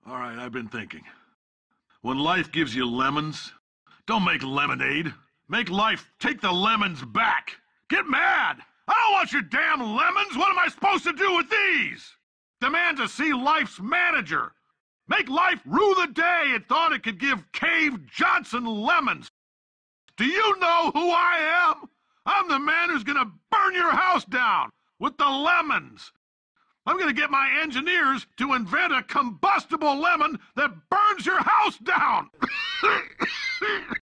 All right, I've been thinking. When life gives you lemons, don't make lemonade. Make life take the lemons back. Get mad! I don't want your damn lemons! What am I supposed to do with these? Demand to see life's manager. Make life rue the day it thought it could give Cave Johnson lemons. Do you know who I am? I'm the man who's gonna burn your house down with the lemons. I'm gonna get my engineers to invent a combustible lemon that burns your house down.